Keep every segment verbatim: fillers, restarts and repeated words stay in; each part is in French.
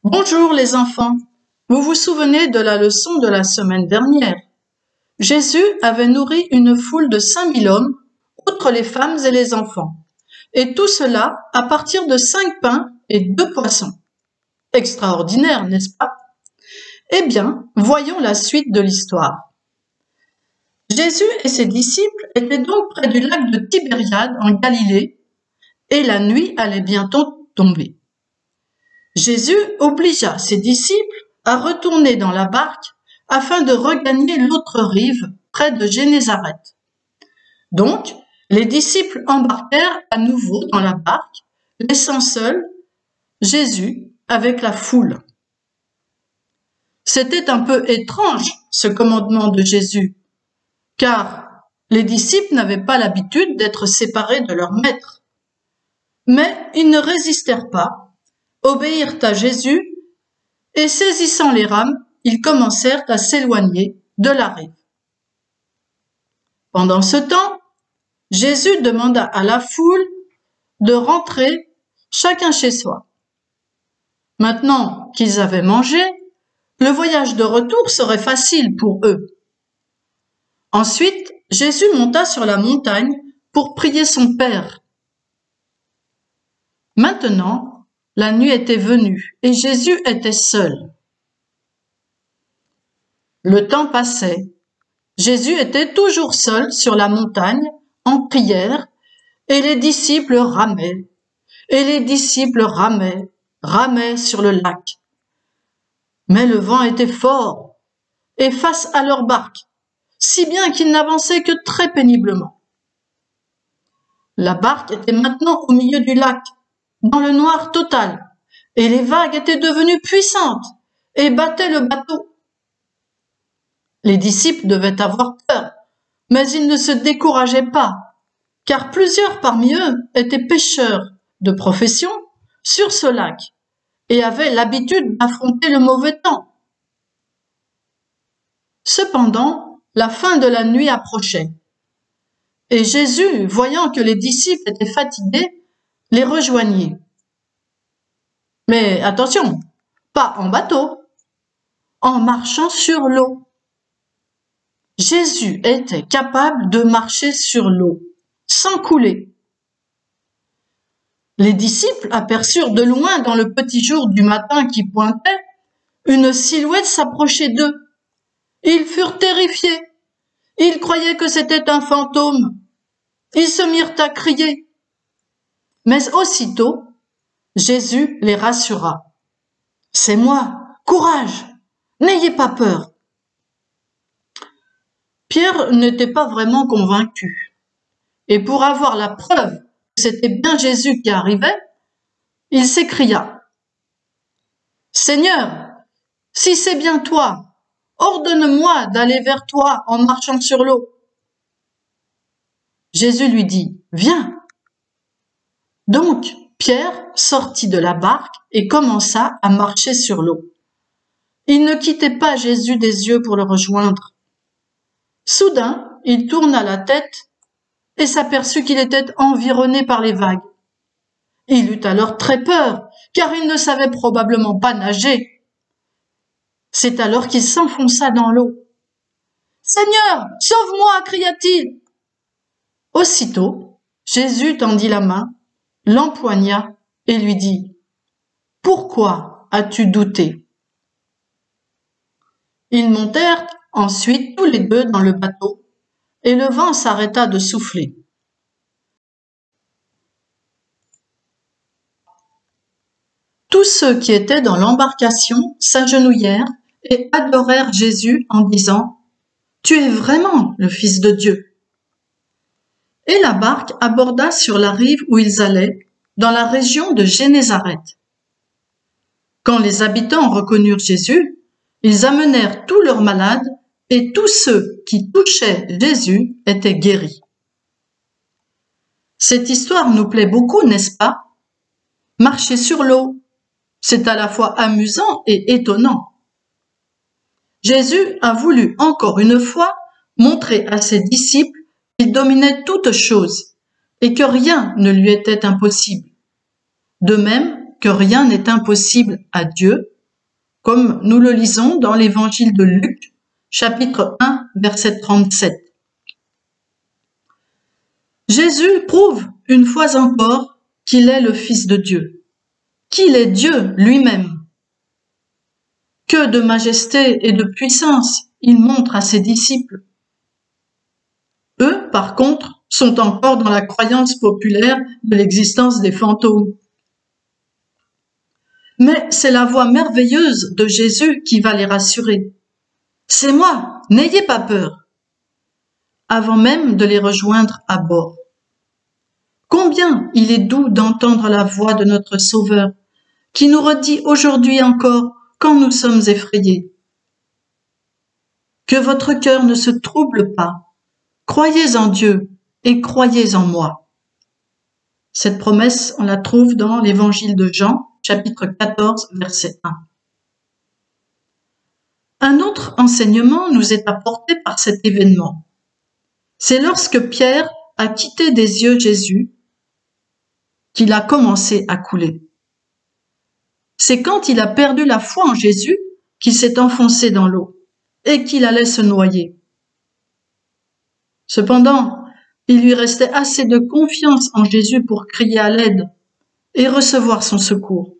Bonjour les enfants, vous vous souvenez de la leçon de la semaine dernière? Jésus avait nourri une foule de cinq mille hommes, outre les femmes et les enfants, et tout cela à partir de cinq pains et deux poissons. Extraordinaire, n'est-ce pas? Eh bien, voyons la suite de l'histoire. Jésus et ses disciples étaient donc près du lac de Tibériade en Galilée, et la nuit allait bientôt tomber. Jésus obligea ses disciples à retourner dans la barque afin de regagner l'autre rive près de Génézareth. Donc, les disciples embarquèrent à nouveau dans la barque, laissant seul Jésus avec la foule. C'était un peu étrange, ce commandement de Jésus, car les disciples n'avaient pas l'habitude d'être séparés de leur maître. Mais ils ne résistèrent pas, obéirent à Jésus et saisissant les rames, ils commencèrent à s'éloigner de la rive. Pendant ce temps, Jésus demanda à la foule de rentrer chacun chez soi. Maintenant qu'ils avaient mangé, le voyage de retour serait facile pour eux. Ensuite, Jésus monta sur la montagne pour prier son Père. Maintenant, la nuit était venue et Jésus était seul. Le temps passait. Jésus était toujours seul sur la montagne, en prière, et les disciples ramaient, et les disciples ramaient, ramaient sur le lac. Mais le vent était fort, et face à leur barque, si bien qu'ils n'avançaient que très péniblement. La barque était maintenant au milieu du lac, dans le noir total, et les vagues étaient devenues puissantes et battaient le bateau. Les disciples devaient avoir peur, mais ils ne se décourageaient pas, car plusieurs parmi eux étaient pêcheurs de profession sur ce lac et avaient l'habitude d'affronter le mauvais temps. Cependant, la fin de la nuit approchait, et Jésus, voyant que les disciples étaient fatigués, les rejoignit. Mais attention, pas en bateau, en marchant sur l'eau. Jésus était capable de marcher sur l'eau, sans couler. Les disciples aperçurent de loin dans le petit jour du matin qui pointait, une silhouette s'approcher d'eux. Ils furent terrifiés. Ils croyaient que c'était un fantôme. Ils se mirent à crier. Mais aussitôt, Jésus les rassura. « C'est moi, courage, n'ayez pas peur. » Pierre n'était pas vraiment convaincu. Et pour avoir la preuve que c'était bien Jésus qui arrivait, il s'écria. « Seigneur, si c'est bien toi, ordonne-moi d'aller vers toi en marchant sur l'eau. » Jésus lui dit, « Viens. » Donc, Pierre sortit de la barque et commença à marcher sur l'eau. Il ne quittait pas Jésus des yeux pour le rejoindre. Soudain, il tourna la tête et s'aperçut qu'il était environné par les vagues. Il eut alors très peur, car il ne savait probablement pas nager. C'est alors qu'il s'enfonça dans l'eau. « Seigneur, sauve-moi » cria-t-il. Aussitôt, Jésus tendit la main, l'empoigna et lui dit « Pourquoi as-tu douté ?» Ils montèrent ensuite tous les deux dans le bateau et le vent s'arrêta de souffler. Tous ceux qui étaient dans l'embarcation s'agenouillèrent et adorèrent Jésus en disant « Tu es vraiment le Fils de Dieu !» Et la barque aborda sur la rive où ils allaient, dans la région de Génézareth. Quand les habitants reconnurent Jésus, ils amenèrent tous leurs malades et tous ceux qui touchaient Jésus étaient guéris. Cette histoire nous plaît beaucoup, n'est-ce pas? Marcher sur l'eau, c'est à la fois amusant et étonnant. Jésus a voulu encore une fois montrer à ses disciples qu'il dominait toutes choses et que rien ne lui était impossible. De même que rien n'est impossible à Dieu, comme nous le lisons dans l'évangile de Luc, chapitre un, verset trente-sept. Jésus prouve une fois encore qu'il est le Fils de Dieu, qu'il est Dieu lui-même. Que de majesté et de puissance il montre à ses disciples. Eux, par contre, sont encore dans la croyance populaire de l'existence des fantômes. Mais c'est la voix merveilleuse de Jésus qui va les rassurer. « C'est moi, n'ayez pas peur !» avant même de les rejoindre à bord. Combien il est doux d'entendre la voix de notre Sauveur, qui nous redit aujourd'hui encore quand nous sommes effrayés. Que votre cœur ne se trouble pas. Croyez en Dieu et croyez en moi. Cette promesse, on la trouve dans l'évangile de Jean, chapitre quatorze, verset un. Un autre enseignement nous est apporté par cet événement. C'est lorsque Pierre a quitté des yeux Jésus qu'il a commencé à couler. C'est quand il a perdu la foi en Jésus qu'il s'est enfoncé dans l'eau et qu'il allait se noyer. Cependant, il lui restait assez de confiance en Jésus pour crier à l'aide et recevoir son secours.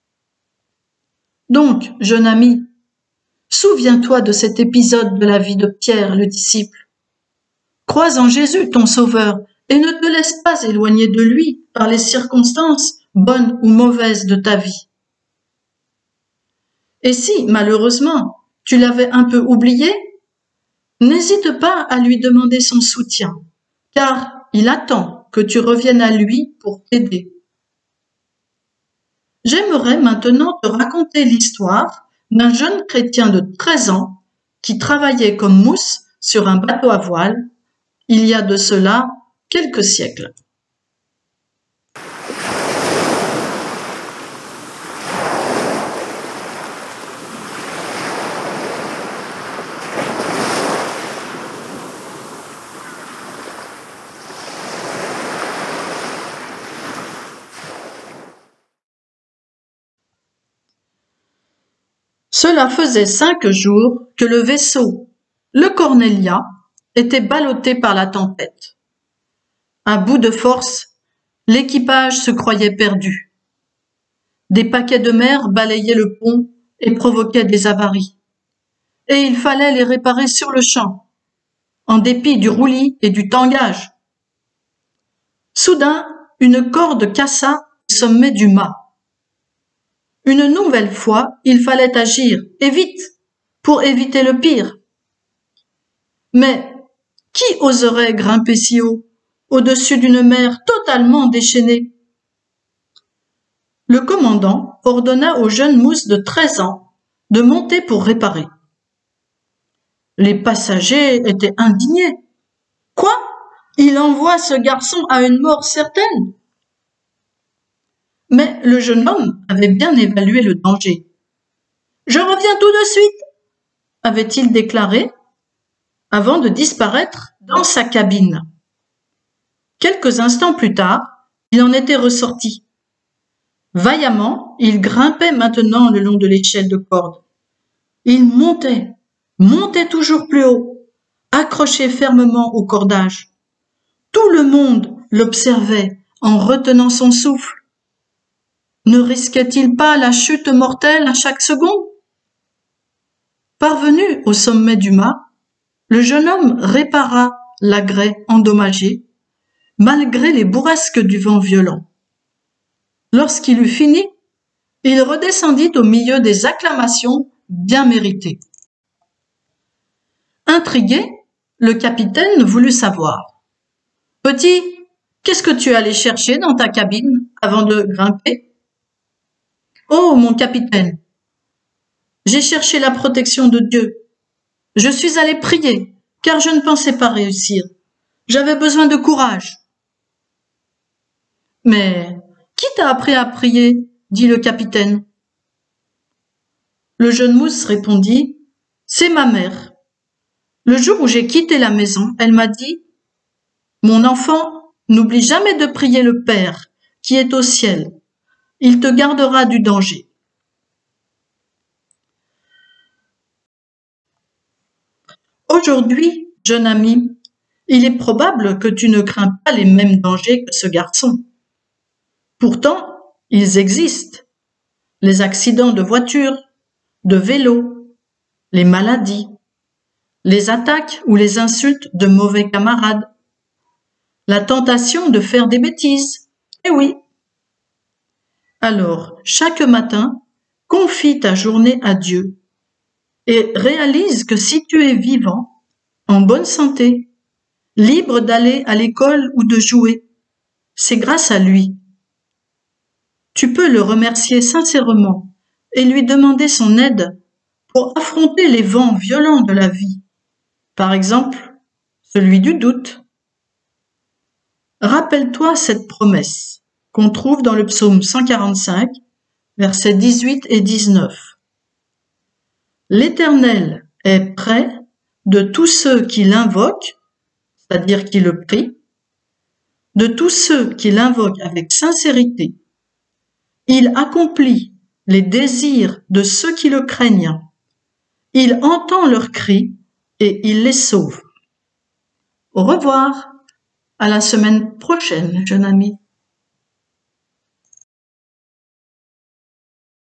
Donc, jeune ami, souviens-toi de cet épisode de la vie de Pierre, le disciple. Crois en Jésus, ton Sauveur, et ne te laisse pas éloigner de lui par les circonstances, bonnes ou mauvaises, de ta vie. Et si, malheureusement, tu l'avais un peu oublié, n'hésite pas à lui demander son soutien, car il attend que tu reviennes à lui pour t'aider. J'aimerais maintenant te raconter l'histoire d'un jeune chrétien de treize ans qui travaillait comme mousse sur un bateau à voile il y a de cela quelques siècles. Cela faisait cinq jours que le vaisseau, le Cornelia, était ballotté par la tempête. À bout de force, l'équipage se croyait perdu. Des paquets de mer balayaient le pont et provoquaient des avaries. Et il fallait les réparer sur le champ, en dépit du roulis et du tangage. Soudain, une corde cassa au sommet du mât. Une nouvelle fois, il fallait agir, et vite, pour éviter le pire. Mais qui oserait grimper si haut, au-dessus d'une mer totalement déchaînée? Le commandant ordonna au jeune mousse de treize ans de monter pour réparer. Les passagers étaient indignés. Quoi? Il envoie ce garçon à une mort certaine? Mais le jeune homme avait bien évalué le danger. « Je reviens tout de suite !» avait-il déclaré, avant de disparaître dans sa cabine. Quelques instants plus tard, il en était ressorti. Vaillamment, il grimpait maintenant le long de l'échelle de corde. Il montait, montait toujours plus haut, accroché fermement au cordage. Tout le monde l'observait en retenant son souffle. Ne risquait-il pas la chute mortelle à chaque seconde? Parvenu au sommet du mât, le jeune homme répara l'agrès endommagé, malgré les bourrasques du vent violent. Lorsqu'il eut fini, il redescendit au milieu des acclamations bien méritées. Intrigué, le capitaine voulut savoir. « Petit, qu'est-ce que tu allais chercher dans ta cabine avant de grimper ?»« Oh, mon capitaine, j'ai cherché la protection de Dieu. Je suis allé prier, car je ne pensais pas réussir. J'avais besoin de courage. »« Mais qui t'a appris à prier ?» dit le capitaine. Le jeune mousse répondit, « C'est ma mère. Le jour où j'ai quitté la maison, elle m'a dit, « Mon enfant, n'oublie jamais de prier le Père qui est au ciel. Il te gardera du danger. » Aujourd'hui, jeune ami, il est probable que tu ne crains pas les mêmes dangers que ce garçon. Pourtant, ils existent. Les accidents de voiture, de vélo, les maladies, les attaques ou les insultes de mauvais camarades, la tentation de faire des bêtises. Eh oui. Alors, chaque matin, confie ta journée à Dieu et réalise que si tu es vivant, en bonne santé, libre d'aller à l'école ou de jouer, c'est grâce à lui. Tu peux le remercier sincèrement et lui demander son aide pour affronter les vents violents de la vie. Par exemple, celui du doute. Rappelle-toi cette promesse qu'on trouve dans le psaume cent quarante-cinq, versets dix-huit et dix-neuf. L'Éternel est près de tous ceux qui l'invoquent, c'est-à-dire qui le prient, de tous ceux qui l'invoquent avec sincérité. Il accomplit les désirs de ceux qui le craignent. Il entend leurs cris et il les sauve. Au revoir, à la semaine prochaine, jeune ami.